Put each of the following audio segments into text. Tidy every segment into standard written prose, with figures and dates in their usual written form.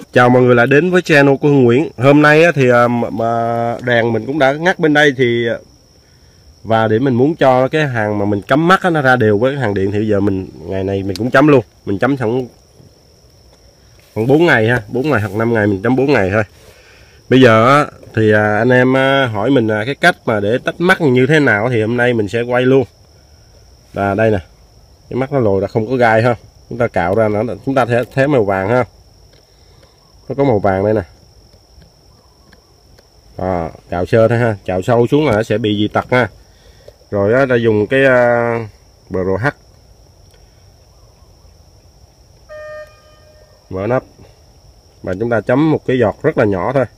Chào mọi người lại đến với channel của Hưng Nguyễn. Hôm nay thì đèn mình cũng đã ngắt bên đây thì và để mình muốn cho cái hàng mà mình cắm mắt nó ra đều với cái hàng điện thì bây giờ ngày này mình cũng chấm luôn. Mình chấm khoảng 4 ngày ha, 4 ngày hoặc 5 ngày mình chấm 4 ngày thôi. Bây giờ thì anh em hỏi mình cái cách mà để tách mắt như thế nào thì hôm nay mình sẽ quay luôn. Và đây nè, cái mắt nó lồi ra không có gai ha. Chúng ta cạo ra nó, chúng ta thấy màu vàng ha. Nó có màu vàng đây nè. Cạo sơ thôi ha, cạo sâu xuống là nó sẽ bị dị tật ha. Rồi ta dùng cái ProH mở nắp và chúng ta chấm một cái giọt rất là nhỏ thôi.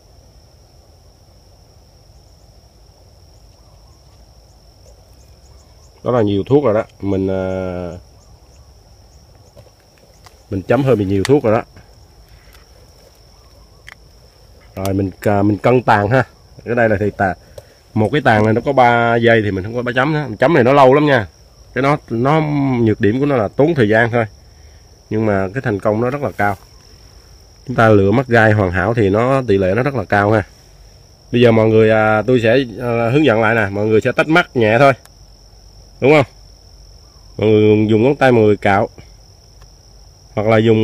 Đó là nhiều thuốc rồi đó, mình chấm hơi bị nhiều thuốc rồi đó. Rồi mình cân tàn ha. Cái đây là thì một cái tàn này nó có 3 giây thì mình không có chấm nữa. Chấm này nó lâu lắm nha. Cái nó nhược điểm của nó là tốn thời gian thôi. Nhưng mà cái thành công nó rất là cao. Chúng ta lựa mắt gai hoàn hảo thì tỷ lệ nó rất là cao ha. Bây giờ mọi người tôi sẽ hướng dẫn lại nè, mọi người sẽ tách mắt nhẹ thôi. Đúng không? Mọi người dùng ngón tay mọi người cạo. Hoặc là dùng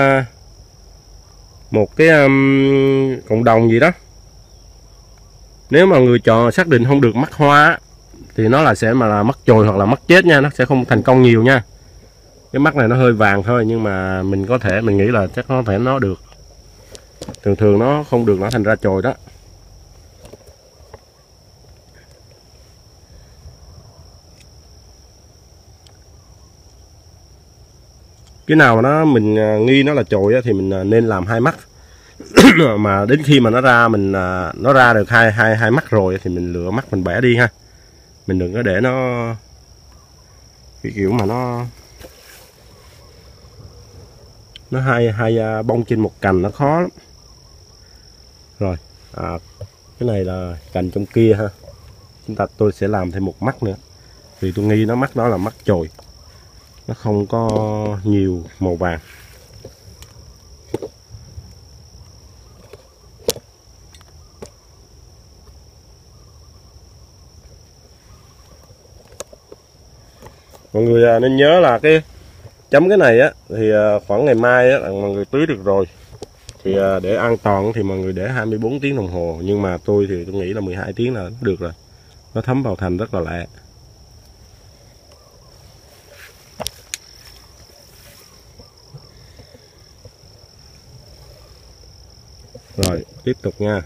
một cái cộng đồng gì đó. Nếu mà người chọn xác định không được mắt hoa thì nó sẽ là mắt chồi hoặc là mắt chết nha, nó sẽ không thành công nhiều nha. Cái mắt này nó hơi vàng thôi nhưng mà mình nghĩ là chắc có thể nó được. Thường nó không được, nó thành ra chồi đó. Cái nào mà mình nghi nó là chồi thì mình nên làm 2 mắt. Mà đến khi mà nó ra được hai mắt rồi thì mình lựa mắt mình bẻ đi ha. Mình đừng có để nó cái kiểu mà nó hai bông trên một cành, nó khó lắm. Rồi cái này là cành trong kia ha. Tôi sẽ làm thêm một mắt nữa vì tôi nghi mắt đó là mắt chồi, nó không có nhiều màu vàng. Mọi người nên nhớ là chấm cái này thì khoảng ngày mai là mọi người tưới được rồi. Thì để an toàn thì mọi người để 24 tiếng đồng hồ, nhưng mà tôi nghĩ là 12 tiếng là được rồi. Nó thấm vào thành rất là lẹ. Rồi tiếp tục nha.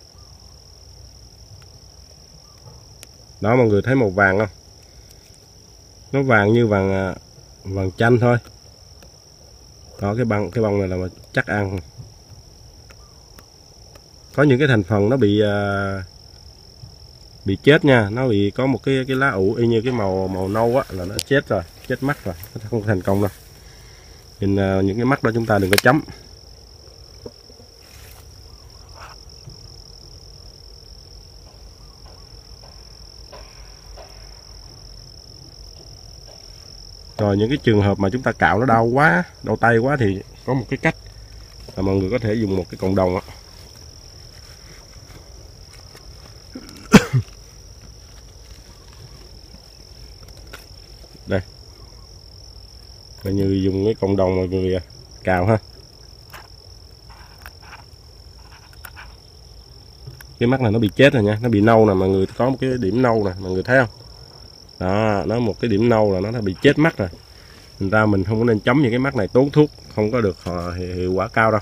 Đó, mọi người thấy màu vàng không? Nó vàng như vàng chanh thôi. Đó, cái bông này là chắc ăn. Có những cái thành phần nó bị chết nha, nó bị có một cái lá ủ y như cái màu nâu là nó chết rồi, chết mắt rồi, nó không thành công đâu. Nên những cái mắt đó chúng ta đừng có chấm. Rồi những cái trường hợp mà chúng ta cạo nó đau tay quá thì có một cái cách là mọi người có thể dùng một cái cộng đồng đây, mọi người dùng cái cộng đồng mọi người cào ha. Cái mắt này nó bị chết rồi nha, nó bị nâu nè, mọi người có một cái điểm nâu nè, mọi người thấy không? Đó, nó một cái điểm nâu là nó đã bị chết mắt rồi. Thành ra mình không có nên chấm những cái mắt này, tốn thuốc, không có được hiệu quả cao đâu.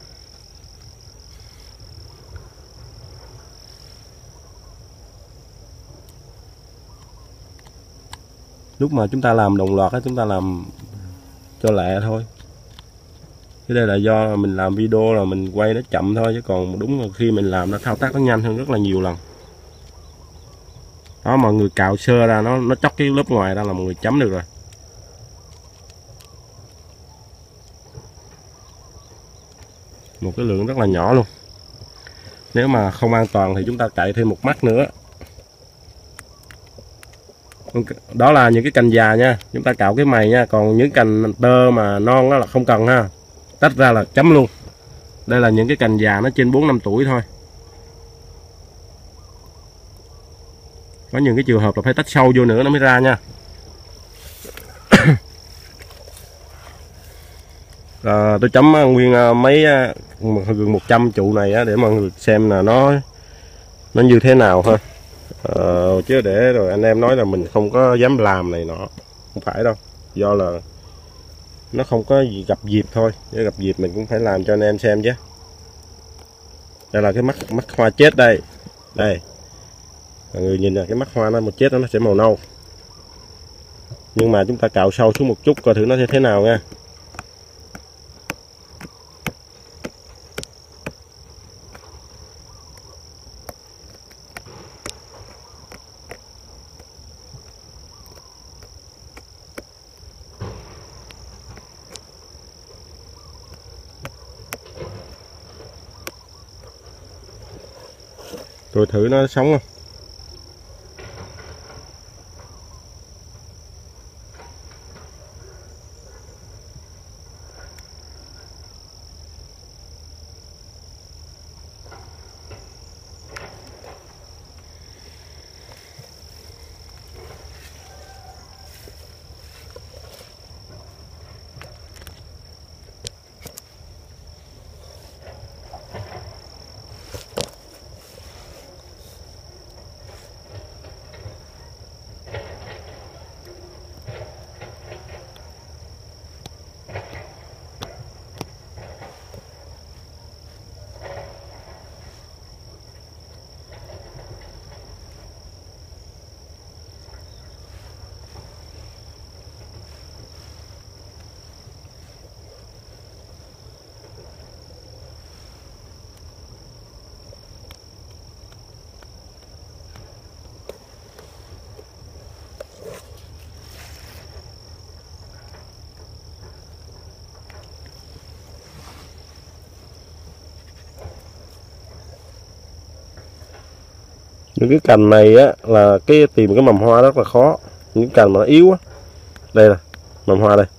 Lúc mà chúng ta làm đồng loạt chúng ta làm cho lẹ thôi. Cái đây là do mình làm video là mình quay nó chậm thôi, chứ còn đúng là khi mình làm nó thao tác nó nhanh hơn rất là nhiều lần. Đó, mọi người cạo sơ ra nó chóc cái lớp ngoài ra là mọi người chấm được rồi. Một cái lượng rất là nhỏ luôn. Nếu mà không an toàn thì chúng ta cạy thêm một mắt nữa. Đó là những cái cành già nha, chúng ta cạo cái mày nha. Còn những cành tơ mà non đó là không cần ha, tách ra là chấm luôn. Đây là những cái cành già nó trên 4 năm tuổi thôi. Có những cái trường hợp là phải tách sâu vô nữa nó mới ra nha. Tôi chấm nguyên mấy gần 100 trụ này á, để mọi người xem là nó như thế nào thôi. Chứ để rồi anh em nói là mình không có dám làm này nọ, không phải đâu, do là nó không có gì gặp dịp thôi, nếu gặp dịp mình cũng phải làm cho anh em xem chứ. Đây là cái mắt hoa chết đây, mọi người nhìn là cái mắt hoa nó một chết nó sẽ màu nâu, nhưng mà chúng ta cạo sâu xuống một chút coi thử nó sẽ thế nào nha. Tôi thử nó sống không. Những cái cành này á là tìm cái mầm hoa rất là khó. Những cành mà nó yếu á, đây là mầm hoa đây.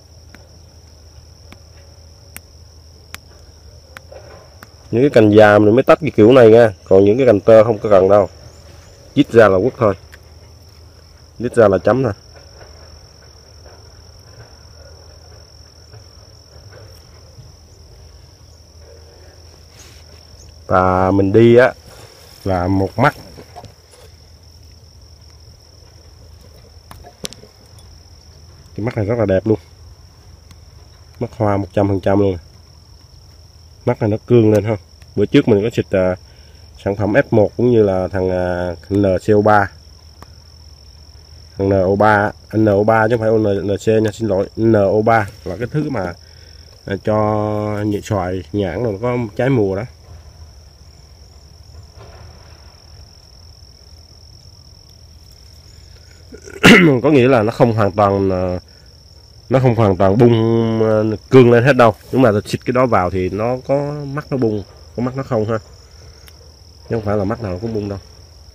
Những cái cành già mình mới tách cái kiểu này nha, còn những cái cành tơ không có cần đâu, chít ra là quất thôi, chít ra là chấm thôi. Và mình đi á là một mắt. Cái mắt này rất là đẹp luôn, mắt hoa 100% luôn. Mắt này nó cương lên ha. Bữa trước mình có xịt sản phẩm F1 cũng như là thằng NCO3, thằng NO3 NO3 chứ không phải NC nha, xin lỗi. NO3 là cái thứ mà cho xoài nhãn rồi có trái mùa đó. Có nghĩa là nó không hoàn toàn bung cương lên hết đâu, nhưng mà xịt cái đó vào thì nó có mắt nó bung, có mắt nó không ha, chứ không phải là mắt nào cũng bung đâu.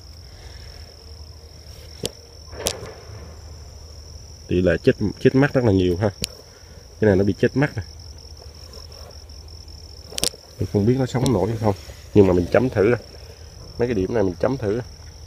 Tỷ lệ chết mắt rất là nhiều ha. Cái này nó bị chết mắt này. Mình không biết nó sống nổi hay không, nhưng mà mình chấm thử mấy cái điểm này, mình chấm thử.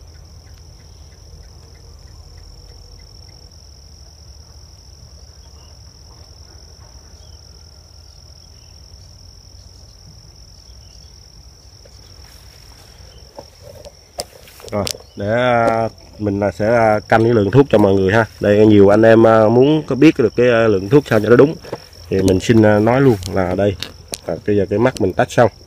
Rồi, để mình sẽ canh cái lượng thuốc cho mọi người ha. Đây nhiều anh em muốn có biết được cái lượng thuốc sao cho nó đúng thì mình xin nói luôn là đây. Bây giờ cái mắt mình tách xong.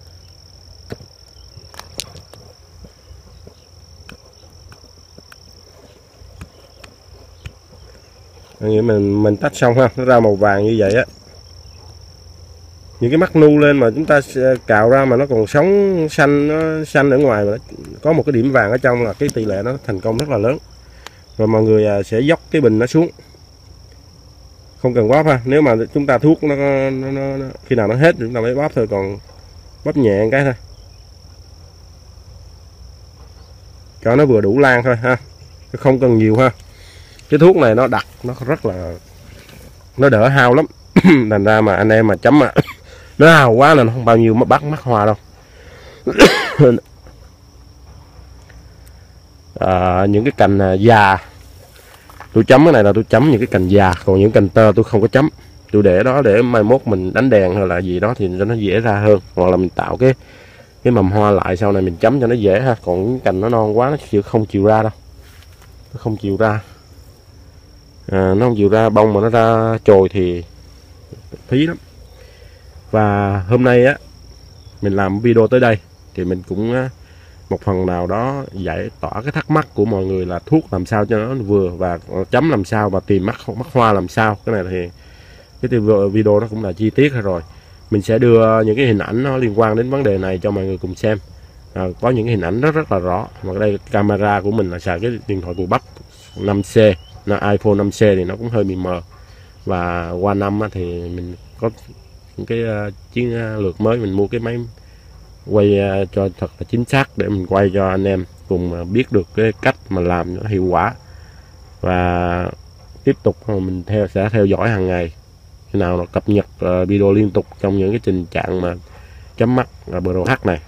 Nghĩa mình tách xong ha, nó ra màu vàng như vậy á. Những cái mắt nu lên mà chúng ta cạo ra mà nó còn sống xanh, nó xanh ở ngoài mà nó có một cái điểm vàng ở trong là cái tỷ lệ nó thành công rất là lớn. Rồi mọi người sẽ dốc cái bình nó xuống, không cần bóp ha. Nếu mà chúng ta thuốc nó khi nào nó hết chúng ta mới bóp thôi, còn bóp nhẹ cái thôi cho nó vừa đủ lan thôi ha, không cần nhiều ha. Cái thuốc này nó đặc, nó rất là nó đỡ hao lắm. Thành ra mà anh em mà chấm Nó hào quá là nó không bao nhiêu mà bắt mắt hoa đâu. Những cái cành già tôi chấm, cái này là tôi chấm những cái cành già, còn những cành tơ tôi không có chấm, tôi để đó để mai mốt mình đánh đèn hay là gì đó thì cho nó dễ ra hơn, hoặc là mình tạo cái mầm hoa lại sau này mình chấm cho nó dễ ha. Còn những cành nó non quá nó không chịu ra đâu, nó không chịu ra, nó không chịu ra bông mà nó ra chồi thì phí lắm. Và hôm nay á mình làm video tới đây thì mình cũng một phần nào đó giải tỏa cái thắc mắc của mọi người là thuốc làm sao cho nó vừa và chấm làm sao và tìm mắc hoa làm sao. Cái này thì cái video nó cũng là chi tiết rồi, mình sẽ đưa những cái hình ảnh nó liên quan đến vấn đề này cho mọi người cùng xem. Có những cái hình ảnh rất là rõ. Mà đây camera của mình là xài cái điện thoại của Bắc 5C, nó iPhone 5C thì nó cũng hơi bị mờ. Và qua năm thì mình có những cái chiến lược mới, mình mua cái máy quay cho thật là chính xác để mình quay cho anh em cùng biết được cái cách mà làm nó hiệu quả. Và tiếp tục mình sẽ theo dõi hàng ngày, khi nào nó cập nhật video liên tục trong những cái tình trạng mà chấm mắt Pro H này.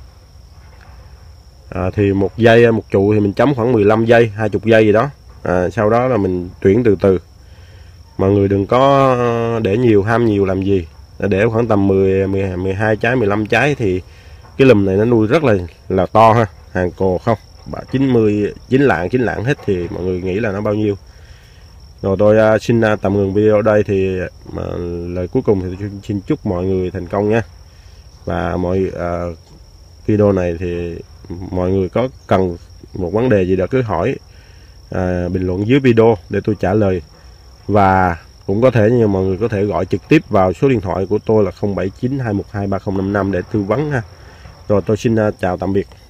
Thì một giây một trụ thì mình chấm khoảng 15 giây 20 giây gì đó. Sau đó là mình tuyển từ từ. Mọi người đừng có để nhiều, ham nhiều làm gì. Để khoảng tầm 12 trái 15 trái thì cái lùm này nó nuôi rất là to ha. Hàng cồ không 99 lạng hết thì mọi người nghĩ là nó bao nhiêu. Rồi tôi xin tạm ngừng video ở đây, thì lời cuối cùng thì tôi xin chúc mọi người thành công nha. Và video này thì mọi người có cần một vấn đề gì đó cứ hỏi bình luận dưới video để tôi trả lời. Và cũng có thể như mọi người có thể gọi trực tiếp vào số điện thoại của tôi là 0792123055 để tư vấn ha. Rồi tôi xin chào tạm biệt.